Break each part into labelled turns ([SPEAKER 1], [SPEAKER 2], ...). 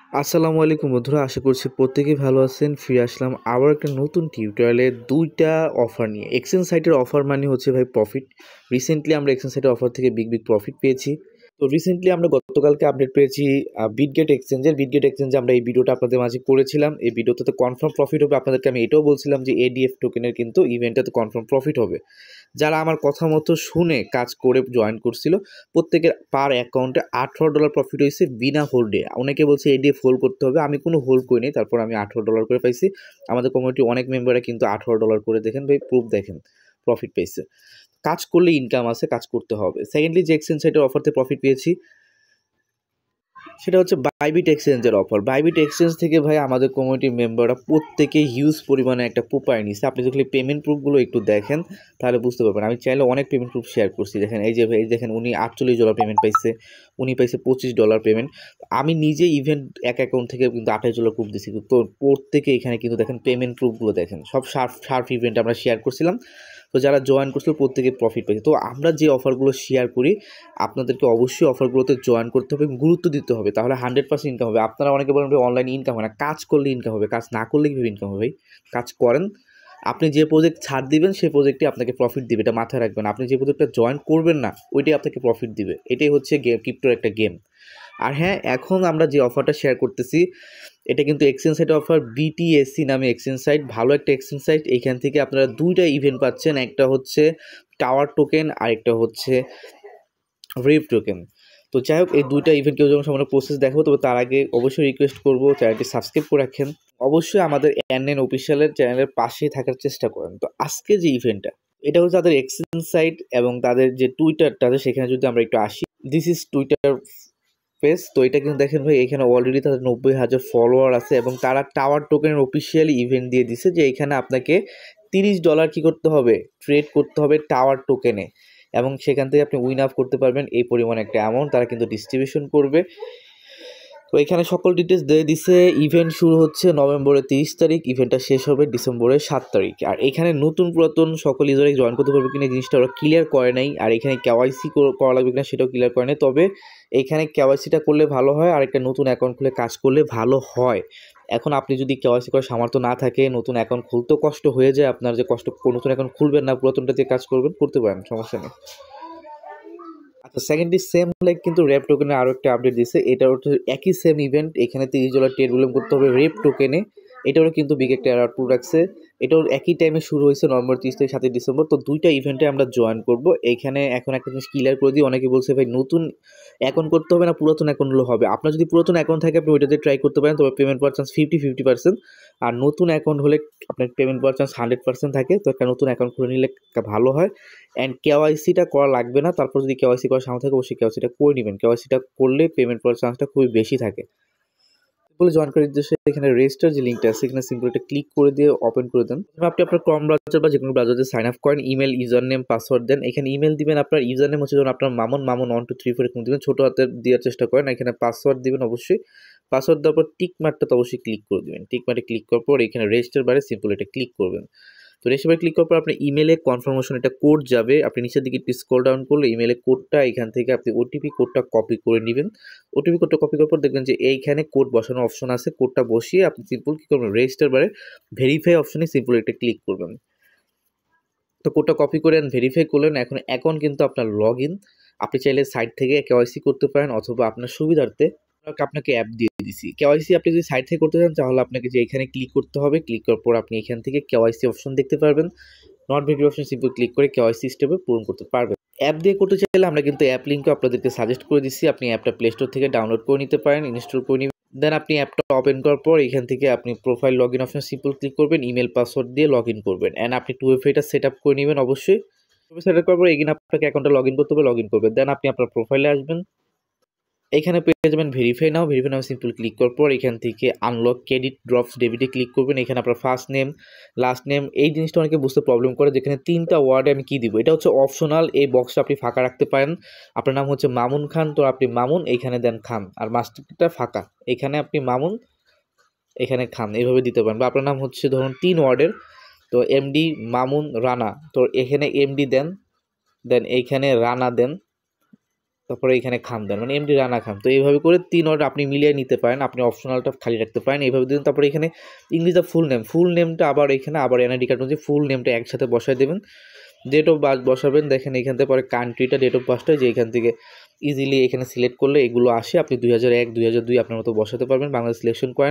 [SPEAKER 1] আসসালামু আলাইকুম বন্ধুরা, আশা করছি প্রত্যেকেই ভালো আছেন। ফিরে আসলাম আবার একটা নতুন টিউটোরিয়ালে দুইটা অফার নিয়ে। এক্সচেঞ্জ সাইটের অফার মানে হচ্ছে ভাই প্রফিট। রিসেন্টলি আমরা এক্সচেঞ্জ সাইটের অফার থেকে বিগ প্রফিট পেয়েছি। তো রিসেন্টলি আমরা গতকালকে আপডেট পেয়েছি বিটগেট এক্সচেঞ্জে আমরা এই ভিডিওটা আপনাদের মাঝে করেছিলাম। এই ভিডিওতে তো কনফার্ম প্রফিট হবে। আপনাদেরকে আমি এটাও বলছিলাম যে এডিএফ টোকেনের কিন্তু ইভেন্টটাতে কনফার্ম প্রফিট হবে। যারা আমার কথা মতো শুনে কাজ করে জয়েন করছিল প্রত্যেকের পার অ্যাকাউন্টে $18 প্রফিট হয়েছে বিনা হোল্ডে। অনেকে বলছে এডিএফ হোল্ড করতে হবে, আমি কোনো হোল্ড করিনি, তারপর আমি $18 করে পাইছি। আমাদের কমিউনিটি অনেক মেম্বাররা কিন্তু $18 করে দেখেন ভাই, প্রুফ দেখেন প্রফিট পেয়েছে। কাজ করলে ইনকাম আছে, কাজ করতে হবে। সেকেন্ডলি যে এক্সচেঞ্জ সাইটের অফারতে প্রফিট পেয়েছি সেটা হচ্ছে বাইবিট এক্সচেঞ্জের অফার। বাইবিট এক্সচেঞ্জ থেকে ভাই আমাদের কমিউনিটি মেম্বাররা প্রত্যেকে হিউজ পরিমাণে একটা প্রোপায় নিচ্ছে। আপনি যদি পেমেন্ট প্রুফগুলো একটু দেখেন তাহলে বুঝতে পারবেন। আমি চাইলে অনেক পেমেন্ট প্রুফ শেয়ার করছি। দেখেন এই যে ভাই, দেখেন উনি $48 পেমেন্ট পাইছে, উনি পাইছে $25 পেমেন্ট। আমি নিজে ইভেন্ট এক অ্যাকাউন্ট থেকে কিন্তু $28 প্রুফ দিচ্ছি। তো প্রত্যেকে এখানে কিন্তু দেখেন পেমেন্ট প্রুফগুলো দেখেন, সব শার্প ইভেন্ট আমরা শেয়ার করছিলাম। তো যারা জয়েন করছিল প্রত্যেকে প্রফিট পেয়েছে। তো আমরা যে অফারগুলো শেয়ার করি আপনাদেরকে অবশ্যই অফারগুলোতে জয়েন করতে হবে, গুরুত্ব দিতে হবে, তাহলে 100% ইনকাম হবে। আপনারা অনেকে বলেন যে অনলাইনে ইনকাম হয় না, কাজ করলে ইনকাম হবে। কাজ না করলে কীভাবে ইনকাম হবে ভাই? কাজ করেন। আপনি যে প্রজেক্ট ছাড় দিবেন সেই প্রজেক্টটি আপনাকে প্রফিট দিবে, এটা মাথায় রাখবেন। আপনি যে প্রজেক্টটা জয়েন করবেন না ওইটাই আপনাকে প্রফিট দিবে। এটাই হচ্ছে ক্রিপ্টোর একটা গেম। আর হ্যাঁ, এখন আমরা যে অফারটা শেয়ার করতেছি এটা কিন্তু এক্সচেঞ্জ সাইট অফার, বিটিএসসি নামে এক্সচেঞ্জ সাইট, ভালো একটা এক্সচেঞ্জ সাইট। এইখান থেকে আপনারা দুইটা ইভেন্ট পাচ্ছেন, একটা হচ্ছে টাওয়ার টোকেন আর একটা হচ্ছে রেভ টোকেন। তো যাই হোক, এই দুইটা ইভেন্ট কেউ যখন সামনে প্রসেস দেখাবো, তবে তার আগে অবশ্যই রিকোয়েস্ট করবো চ্যানেলটি সাবস্ক্রাইব করে রাখেন। অবশ্যই আমাদের এনএন অফিসিয়ালের চ্যানেলের পাশেই থাকার চেষ্টা করেন। তো আজকে যে ইভেন্টটা এটা হচ্ছে তাদের এক্সচেঞ্জ সাইট এবং তাদের যে টুইটারটা আছে সেখানে যদি আমরা একটু আসি, দিস ইজ টুইটার পেজ। তো এটা কিন্তু দেখেন ভাই, এখানে অলরেডি তাদের 90,000 ফলোয়ার আছে এবং তারা টাওয়ার টোকেনের অফিসিয়ালি ইভেন্ট দিয়ে দিছে যে এখানে আপনাকে $30 কী করতে হবে, ট্রেড করতে হবে টাওয়ার টোকেনে, এবং সেখান থেকে আপনি উইন আপ করতে পারবেন এই পরিমাণ একটা অ্যামাউন্ট তারা কিন্তু ডিস্ট্রিবিউশন করবে। তো এখানে সকল ডিটেলস দিয়ে দিছে। ইভেন্ট শুরু হচ্ছে নভেম্বরের 30 তারিখ, ইভেন্টটা শেষ হবে ডিসেম্বরের 7 তারিখ। আর এখানে নতুন পুরাতন সকল ইউজারই জয়েন করতে পারবে কিনা জিনিসটা ওরা ক্লিয়ার করে নাই। আর এখানে কেওয়াইসি করা লাগবে কিনা সেটাও ক্লিয়ার করে নাই। তবে এখানে কেওয়াইসিটা করলে ভালো হয় আর একটা নতুন অ্যাকাউন্ট খুলে কাজ করলে ভালো হয়। এখন আপনি যদি কেওয়াইসি করার সামর্থ্য না থাকে, নতুন অ্যাকাউন্ট খুলতেও কষ্ট হয়ে যায় আপনার, যে কষ্ট নতুন অ্যাকাউন্ট খুলবেন না, পুরাতনটা দিয়ে কাজ করবেন, করতে পারেন, সমস্যা নেই। আচ্ছা, সেকেন্ডলি সেম লাইক কিন্তু রেপ টোকেনে আরও একটা আপডেট দিচ্ছে। এটা হচ্ছে একই সেম ইভেন্ট, এখানে $30 ট্রেড ভলিউম করতে হবে রেপ টোকেনে। এটারও কিন্তু বিগ একটা অ্যালার্ট রাখছে। এটাও একই টাইমে শুরু হয়েছে নভেম্বর 30 থেকে 7 ডিসেম্বর। তো দুইটা ইভেন্টে আমরা জয়েন করব। এইখানে এখন একটা জিনিস ক্লিয়ার করে দিই, অনেকে বলছে ভাই নতুন অ্যাকাউন্ট করতে হবে না পুরাতন অ্যাকাউন্ট হলে হবে। আপনার যদি পুরাতন অ্যাকাউন্ট থাকে আপনি ওইটাতে ট্রাই করতে পারেন, তবে পেমেন্ট পাওয়ার চান্স 50-50%। আর নতুন অ্যাকাউন্ট হলে আপনার পেমেন্ট পাওয়ার চান্স 100% থাকে। তো একটা নতুন অ্যাকাউন্ট খুলে নিলে ভালো হয়। অ্যান্ড কেওয়াইসিটা করা লাগবে না, তারপর যদি কেওয়াইসি করার সামর্থ্য থাকে অবশ্যই কেওয়াইসিটা করে নেবেন। কেওয়াইসিটা করলে পেমেন্ট পাওয়ার চান্সটা খুবই বেশি থাকে। বলে জয়েন করার উদ্দেশ্যে এখানে রেজিস্টার যে লিঙ্কটা আছে এখানে সিম্পল এটা ক্লিক করে দিয়ে ওপেন করে দেন। আপনি আপনার ক্রোম ব্রাউজার বা যে কোনো ব্রাউজারে সাইন আপ করেন, ইমেল, ইউজার নেম, পাসওয়ার্ড দেন। এখানে ইমেল দিবেন, আপনার ইউজার নেম হচ্ছে যেমন আপনার মামুন 1 2 3 4 এরকম দিবেন, ছোটো হাতের দেওয়ার চেষ্টা করেন। এখানে পাসওয়ার্ড দিবেন অবশ্যই। পাসওয়ার্ড দেওয়ার পর টিক মার্কটা অবশ্যই ক্লিক করে দেবেন। টিক মার্কে ক্লিক করার পর এখানে রেজিস্টার বারে সিম্পল এটা ক্লিক করবেন। তো রেজিস্টার ক্লিক করার পর আপনার ইমেলে কনফার্মেশন একটা কোড যাবে। আপনি নিচের দিকে একটু স্ক্রল ডাউন করলে ইমেলে কোডটা, এখান থেকে আপনি ওটিপি কোডটা কপি করে নেবেন। ওটিপি কোডটা কপি করার পর দেখবেন যে এইখানে কোড বসানোর অপশন আছে। কোডটা বসিয়ে আপনি সিম্পল কী করবেন, রেজিস্টার বারে ভেরিফাই অপশনে সিম্পল এটা ক্লিক করবেন। তো কোডটা কপি করে ভেরিফাই করলেন। এখন অ্যাকাউন্ট কিন্তু আপনার লগ ইন। আপনি চাইলে সাইট থেকে কেওয়াইসি করতে পারেন অথবা আপনার সুবিধার্থে আপনাকে অ্যাপ দিয়ে দিছি। কেওয়াইসি আপনি যদি সাইট থেকে করতে চান তাহলে আপনাকে যে এখানে ক্লিক করতে হবে, ক্লিক করার পর আপনি এখান থেকে কেওয়াইসি অপশন দেখতে পারবেন। Not verify option simple click করে কেওয়াইসি স্টেপে পূরণ করতে পারবেন। অ্যাপ দিয়ে করতে চাইলে আমরা কিন্তু অ্যাপ লিঙ্কও আপনাদেরকে সাজেস্ট করে দিচ্ছি। আপনি অ্যাপটা প্লে স্টোর থেকে ডাউনলোড করে নিতে পারেন, ইনস্টল করে নেবেন। দেন আপনি অ্যাপটা ওপেন করার পর এখান থেকে আপনি profile log in option simple click করবেন, ইমেল পাসওয়ার্ড দিয়ে লগ ইন করবেন। অ্যান্ড আপনি 2FA সেট আপ করে নেবেন অবশ্যই। সেট আপ করার পর এগিন আপনাকে অ্যাকাউন্টে লগ ইন করতে হবে, লগ ইন করবেন। দেন আপনি আপনার প্রোফাইলে আসবেন, এখানে পেয়ে যাবেন verify now. Verify now simple click করার পর এখান থেকে আনলক ক্রেডিট ড্রপস ডেবিটে ক্লিক করবেন। এখানে আপনার ফার্স্ট নেম, লাস্ট নেম, এই জিনিসটা অনেকে বুঝতে প্রবলেম করে, যেখানে 3টা ওয়ার্ডে আমি কী দিব, এটা হচ্ছে অপশনাল। এই বক্সটা আপনি ফাঁকা রাখতে পারেন। আপনার নাম হচ্ছে মামুন খান, তো আপনি মামুন এইখানে দেন খান, আর মাস্টারটা ফাঁকা, এখানে আপনি মামুন এখানে খান, এইভাবে দিতে পারেন। বা আপনার নাম হচ্ছে ধরুন 3 ওয়ার্ডের, তো এমডি মামুন রানা, তো এখানে এমডি দেন, দেন এইখানে রানা দেন, তারপরে এখানে খাম দেন, মানে এমডি রানা খাম। তো এইভাবে করে 3 অর্ডার আপনি মিলিয়ে নিতে পারেন, আপনি অপশনালটা খালি রাখতে পারেন, এইভাবে দিন। তারপরে এখানে ইংলিশ দ্য ফুল নেমটা আবার এখানে আবার এনআইডি কার্ড মধ্যে ফুল নেমটা একসাথে বসায় দেবেন, ডেট অফ বার্থ বসাবেন। দেখেন এখান থেকে পরে কান্ট্রিটা ডেট অফ বার্থটা যে এখান থেকে ইজিলি এখানে সিলেক্ট করলে এগুলো আসে, আপনি 2001 2002 আপনার মতো বসাতে পারবেন, বাংলাদেশ সিলেকশন করেন।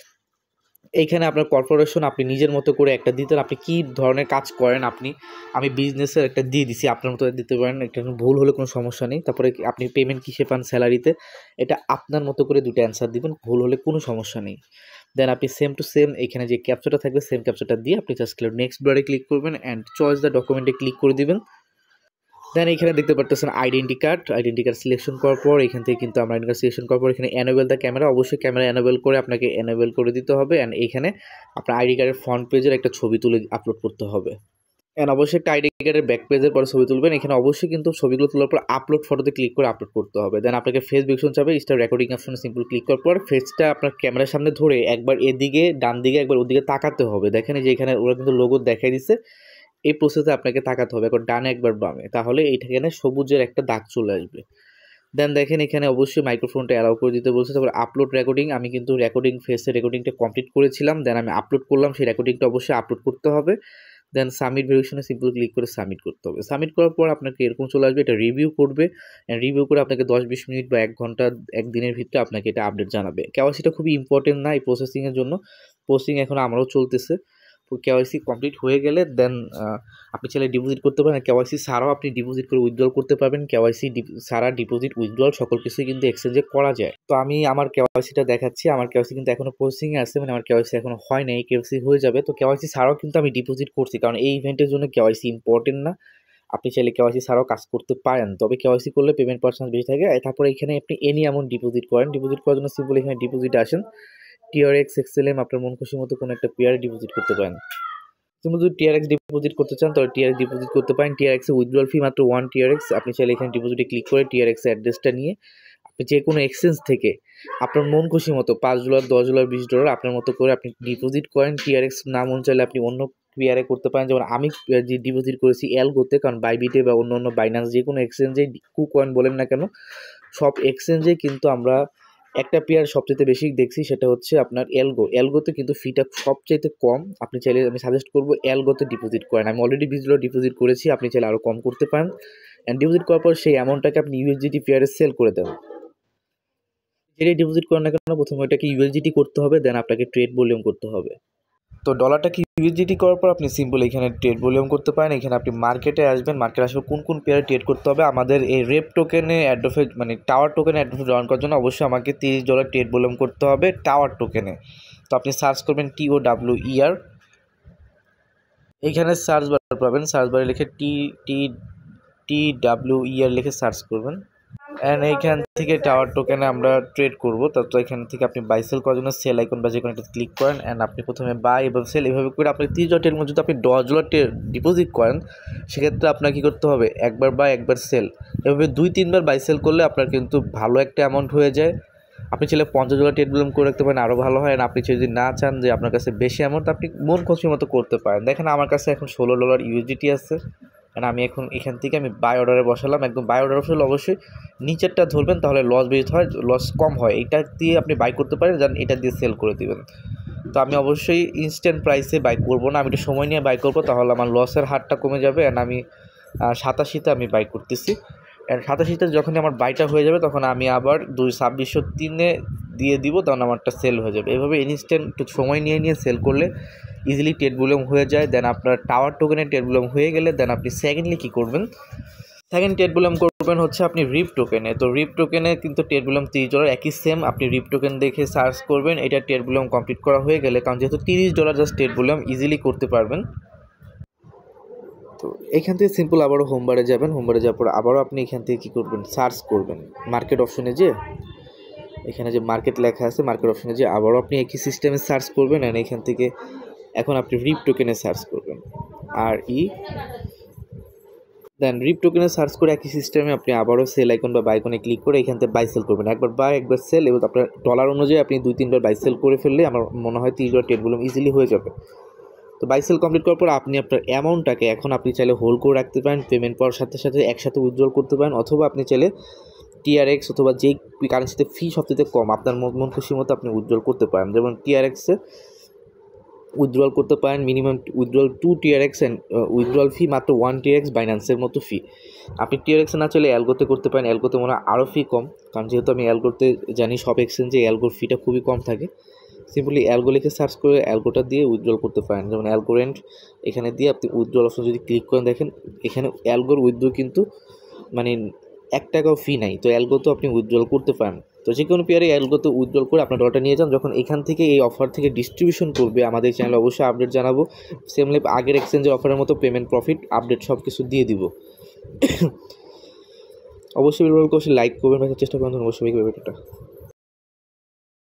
[SPEAKER 1] এইখানে আপনার কর্পোরেশন আপনি নিজের মতো করে একটা দিতেন, আপনি কী ধরনের কাজ করেন আমি বিজনেসের একটা দিয়ে দিছি, আপনার মতো দিতে পারেন, একটা ভুল হলে কোনো সমস্যা নেই। তারপরে আপনি পেমেন্ট কিসে পান, স্যালারিতে, এটা আপনার মতো করে দুটো অ্যান্সার দিবেন, ভুল হলে কোনো সমস্যা নেই। দেন আপনি সেম টু সেম এখানে যে ক্যাপচারটা থাকবে সেম ক্যাপচারটা দিয়ে আপনি জাস্ট নেক্সট বারে ক্লিক করবেন অ্যান্ড চয়েস দ্য ডকুমেন্টে ক্লিক করে দিবেন। দেন এখানে দেখতে পারতেছেন আইডেন্টি কার্ড সিলেকশন করার পর এখান থেকে কিন্তু আমরা আইডেন্টি কার্ড সিলেকশন করার পর এখানে এনেবল দ্য ক্যামেরা, অবশ্যই ক্যামেরা এনেবল করে আপনাকে এনেবল করে দিতে হবে। অ্যান্ড এইখানে আপনার আইডি কার্ডের ফ্রন্ট পেজের একটা ছবি তুলে আপলোড করতে হবে। অ্যান্ড অবশ্যই একটা আইডি কার্ডের ব্যাক পেজের পরে ছবি তুলবেন, এখানে অবশ্যই কিন্তু ছবিগুলো তোলার পর আপলোড ফটোতে ক্লিক করে আপলোড করতে হবে। দেন আপনাকে ফেস বিকশন চাবে, স্টার রেকর্ডিং অপশনে সিম্পল ক্লিক করার পর ফেসটা আপনার ক্যামেরার সামনে ধরে একবার এদিকে ডান দিকে একবার ওদিকে তাকাতে হবে। দেখেন যে এখানে ওরা কিন্তু লোগো দেখাই দিচ্ছে, এই প্রসেসে আপনাকে তাকাতে হবে একবার ডানে একবার বামে, তাহলে এইখানে সবুজের একটা দাগ চলে আসবে। দেন দেখেন এখানে অবশ্যই মাইক্রোফোনটা অ্যালাউ করে দিতে বলছে। তারপর আপলোড রেকর্ডিং, আমি কিন্তু ফেসের রেকর্ডিংটা কমপ্লিট করেছিলাম, দেন আমি আপলোড করলাম, সেই রেকর্ডিংটা অবশ্যই আপলোড করতে হবে। দেন সাবমিট ভেরিফিকেশনে সিম্পল ক্লিক করে সাবমিট করতে হবে। সাবমিট করার পর আপনাকে এরকম চলে আসবে, এটা রিভিউ করবে, রিভিউ করে আপনাকে 10-20 মিনিট বা 1 ঘন্টা 1 দিনের ভিতরে আপনাকে এটা আপডেট জানাবে। কেওয়াইসিটা খুবই ইম্পর্টেন্ট না এই প্রসেসিংয়ের জন্য, প্রসেসিং এখন আমারও চলতেছে। কেওয়াইসি কমপ্লিট হয়ে গেলে দেন আপনি চাইলে ডিপোজিট করতে পারেন, কেওয়াইসি ছাড়াও আপনি ডিপোজিট করে উইথড্রল করতে পারবেন। কেওয়াইসি ছাড়া ডিপোজিট উইথড্রল সকল কিছুই কিন্তু এক্সচেঞ্জে করা যায়। তো আমি আমার কেওয়াইসিটা দেখাচ্ছি, আমার কেওয়াইসি কিন্তু এখনও প্রসেসিংয়ে আছে, মানে আমার কেওয়াইসি এখনও হয় নাই, কেওয়াইসি হয়ে যাবে। তো কেওয়াইসি ছাড়াও কিন্তু আমি ডিপোজিট করছি, কারণ এই ইভেন্টের জন্য কেওয়াইসি ইম্পর্টেন্ট না, আপনি চাইলে কেওয়াইসি ছাড়াও কাজ করতে পারেন, তবে কেওয়াইসি করলে পেমেন্ট পার্সেন্ট বেশি থাকে। তারপরে এখানে আপনি এনি অ্যামাউন্ট ডিপোজিট করেন, ডিপোজিট করার জন্য সিম্পল এখানে ডিপোজিট আসেন, TRX XLM আপনার মন খুশি মতো কোনো একটা পেয়ারে ডিপোজিট করতে পারেন। তুমি যদি TRX ডিপোজিট করতে চান তাহলে TRX ডিপোজিট করতে পারেন। TRX এর উইথড্রল ফি মাত্র 1 TRX। আপনি চাইলে এখানে ডিপোজিটে ক্লিক করে TRX এর অ্যাড্রেসটা নিয়ে আপনি যে কোনো এক্সচেঞ্জ থেকে আপনার মন খুশি মতো $5, $10, $20 আপনার মতো করে আপনি ডিপোজিট করেন। TRX না মন চাইলে আপনি অন্য পেয়ারে করতে পারেন, যেমন আমি যে ডিপোজিট করেছি অ্যালগোতে, কারণ বাইবিটে বা অন্য বাইন্যান্স যে কোনো এক্সচেঞ্জে কুকয়েন বলেন না কেন সব এক্সচেঞ্জে কিন্তু আমরা একটা পেয়ার সবচেয়ে বেশি দেখছি, সেটা হচ্ছে আপনার অ্যালগোতে কিন্তু ফিটা সবচাইতে কম। আপনি চাইলে আমি সাজেস্ট করবো অ্যালগোতে ডিপোজিট করেন। আমি অলরেডি $20 ডিপোজিট করেছি, আপনি চাইলে আরও কম করতে পারেন। অ্যান্ড ডিপোজিট করার পর সেই অ্যামাউন্টটাকে আপনি USDT পেয়ারে সেল করে দেন। যেটাই ডিপোজিট করেন না কেন প্রথমে ওইটাকে USDT করতে হবে, দেন আপনাকে ট্রেড ভলিউম করতে হবে। তো ডলারটাকে USDT করার পর আপনি সিম্পল এখানে ট্রেড ভলিউম করতে পারেন। এখানে আপনি মার্কেটে আসবেন, মার্কেটে আসলে কোন পেয়ারে ট্রেড করতে হবে। আমাদের এই রেপ টোকেনে অ্যাড্রফে মানে টাওয়ার টোকেনে অ্যাড্রফে জয়েন করার জন্য অবশ্যই আমাকে $30 ট্রেড ভলিউম করতে হবে টাওয়ার টোকেনে। তো আপনি সার্চ করবেন TOWER, এইখানে সার্চ বার পাবেন, সার্চ বারে লিখে TWER লিখে সার্চ করবেন। অ্যান্ড এইখান থেকে টাওয়ার টোকেনে আমরা ট্রেড করবো। তো এখান থেকে আপনি বাই সেল করার জন্য সেল আইকন বা যে কোনো একটা ক্লিক করেন, অ্যান্ড আপনি প্রথমে বাই এবং সেল এভাবে করে আপনি $30 মধ্যে যদি আপনি $10 ডিপোজিট করেন সেক্ষেত্রে আপনার কী করতে হবে, একবার বাই একবার সেল, এভাবে 2-3 বার বাই সেল করলে আপনার কিন্তু ভালো একটা অ্যামাউন্ট হয়ে যায়। আপনি চাইলে $50 ট্রেড ভলিউম করে রাখতে পারেন, আরও ভালো হয়। আর আপনি যদি না চান যে আপনার কাছে বেশি অ্যামাউন্ট, আপনি মন খুশি মতো করতে পারেন। দেখেন আমার কাছে এখন $16 USDT আছে, কারণ আমি এখন এখান থেকে আমি বাই অর্ডারে বসালাম। একদম বাই অর্ডার বসালে অবশ্যই নিচেরটা ধরবেন, তাহলে লস বেশি হয়, লস কম হয়। এটা দিয়ে আপনি বাই করতে পারেন, যেন এটা দিয়ে সেল করে দিবেন। তো আমি অবশ্যই ইনস্ট্যান্ট প্রাইসে বাই করবো না, আমি একটু সময় নিয়ে বাই করবো, তাহলে আমার লসের হারটা কমে যাবে। অ্যান্ড আমি 87-তে আমি বাই করতেছি। অ্যান্ড 87-তে যখনই আমার বাইটা হয়ে যাবে তখন আমি আবার 2603-এ দিয়ে দিব, তখন আমারটা সেল হয়ে যাবে। এভাবে ইনস্ট্যান্ট একটু সময় নিয়ে সেল করলে ইজিলি ট্রেড ভলিউম হয়ে যায়। দেন আপনার টাওয়ার টোকেনের ট্রেড ভলিউম হয়ে গেলে দেন আপনি সেকেন্ডলি কী করবেন, সেকেন্ড ট্রেড ভলিউম করবেন হচ্ছে আপনি রিপ টোকেনে। তো রিপ টোকেনে কিন্তু ট্রেড ভলিউম $30 একই সেম, আপনি রিপ টোকেন দেখে সার্চ করবেন। এটা ট্রেড ভলিউম কমপ্লিট করা হয়ে গেলে, কারণ যেহেতু $30 জাস্ট ট্রেড ভলিউম ইজিলি করতে পারবেন। তো এখান থেকে সিম্পল আবারও হোমবারে যাবেন, হোমবারে যাওয়ার পর আবারও আপনি এখান থেকে কী করবেন, সার্চ করবেন মার্কেট অপশনে, যে এখানে যে মার্কেট লেখা আছে মার্কেট অপশনে যে আবারও আপনি একই সিস্টেমে সার্চ করবেন। অ্যান্ড এখান থেকে এখন আপনি রিপ টোকেনে সার্চ করবেন দেন রিপ টোকেনে সার্চ করে একই সিস্টেমে আপনি আবারও সেল আইকন বা বাই আইকনে ক্লিক করে এখান থেকে বাই সেল করবেন। একবার বাই একবার সেল, এবং আপনার ডলার অনুযায়ী আপনি 2-3 বার বাই সেল করে ফেললে আমার মনে হয় $30 ট্রেড ভলিউম ইজিলি হয়ে যাবে। তো বাই সেল কমপ্লিট করার পর আপনি আপনার অ্যামাউন্টটাকে এখন আপনি চাইলে হোল্ড করে রাখতে পারেন, পেমেন্ট পাওয়ার সাথে সাথে একসাথে উইথড্রল করতে পারেন, অথবা আপনি চাইলে টিআরএক্স অথবা যেই কারেন্সিতে ফি সবচেয়ে কম আপনার মন খুশি মতো আপনি উইথড্রল করতে পারেন। যেমন টিআরএক্সে উইথড্রল করতে পারেন minimum withdrawal 2 TRX and withdrawal fee মাত্র 1 টিআরএক্স বাইন্যান্সের মতো ফি। আপনি টিআরএক্সে না চলে অ্যালগোতে করতে পারেন, অ্যালগোতে মনে হয় আরও ফি কম, কারণ যেহেতু আমি অ্যালগোতে জানি সব এক্সচেঞ্জে অ্যালগোর ফিটা খুবই কম থাকে। সিম্পলি অ্যালগো লিখে সার্চ করে অ্যালগোটা দিয়ে উইথড্রল করতে পারেন। যেমন অ্যালগো রেন্ট এখানে দিয়ে আপনি উইথড্রল অপশন যদি ক্লিক করেন দেখেন এখানে অ্যালগোর উইথড্র কিন্তু মানে 1 টাকাও ফি নাই, তো অ্যালগোতেও আপনি উইথড্রল করতে পারেন। তো যে কোনো পেয়ারে অ্যালগোতে উইথড্রল করে আপনার ডলারটা নিয়ে যান। যখন এখান থেকে এই অফার থেকে ডিস্ট্রিবিউশন করবে আমাদের চ্যানেলে অবশ্যই আপডেট জানাবো। সেমলি আগের এক্সচেঞ্জের অফারের মতো পেমেন্ট প্রফিট আপডেট সব কিছু দিয়ে দিব। অবশ্যই ভিডিওটা লাইক করবেন, চেষ্টা করবেন অবশ্যই ভিডিওটা।